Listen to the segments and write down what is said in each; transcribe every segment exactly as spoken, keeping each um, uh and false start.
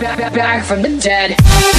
back from the dead.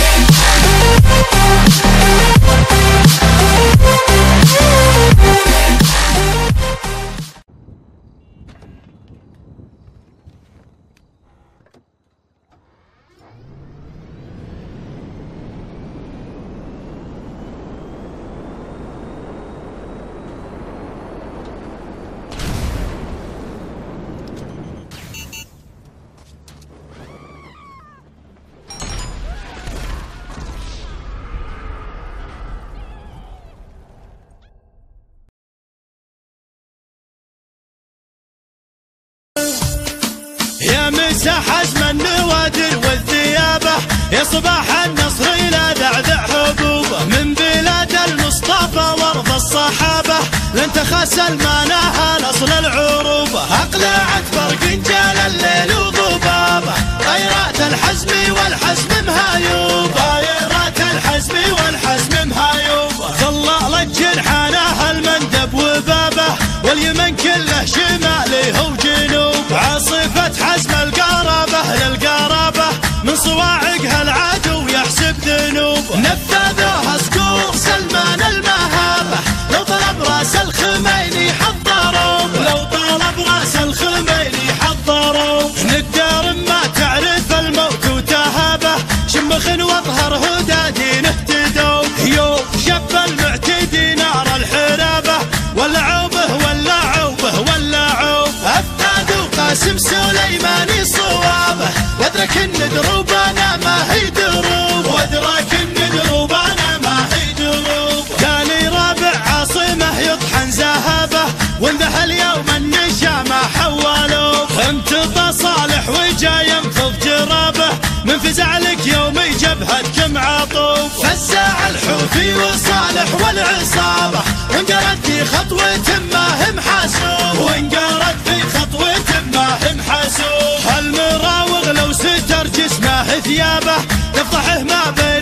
يا مسا حزم النوادر والذيابة، يا صباح النصر إلى ذعذع حبوبه، من بلاد المصطفى وارض الصحابة لن تخس المناها الاصل العروبة، اقلعت برق جال الليل وضبابه، طيرات الحزم والحزم مهايوبه، طيرات الحزم والحزم مهايوبه، ظلالت جرحانها المندب وبابه، واليمن كله شمالي وجنوب، عاصفة حزم القرابة للقرابة، من صواعقها العدو يحسب ذنوب، نفذوها صقور سلمان المهابة، لو طلب راس الخميني حضروا، لو طلب راس الخميني حضروا، نقدر ما تعرف الموت وتهابه، شمخ واظهر هدى دين اهتدوا، يوم شب المعتدي نار الحرابة، ولعوا به ولعوا به ولعوا، افتادوا قاسم سليماني صوابه، وادرك ان دروبنا ما هي دروب، وادرك ان دروبنا ما هي دروب، كان رابع عاصمه يطحن ذهبه، وانذه اليوم النشامه حولوه، امتطى صالح وجا ينفض جرابه، من فزع لك يومي جبهتكم عطوف، فزع الحوثي وصالح والعصابه، وانقرت في خطوه ما هم حاسوب، وانقرت في خطوه ما هم حاسوب، المراوغ لو ستر جسمه ثيابه، تفضحه ما بين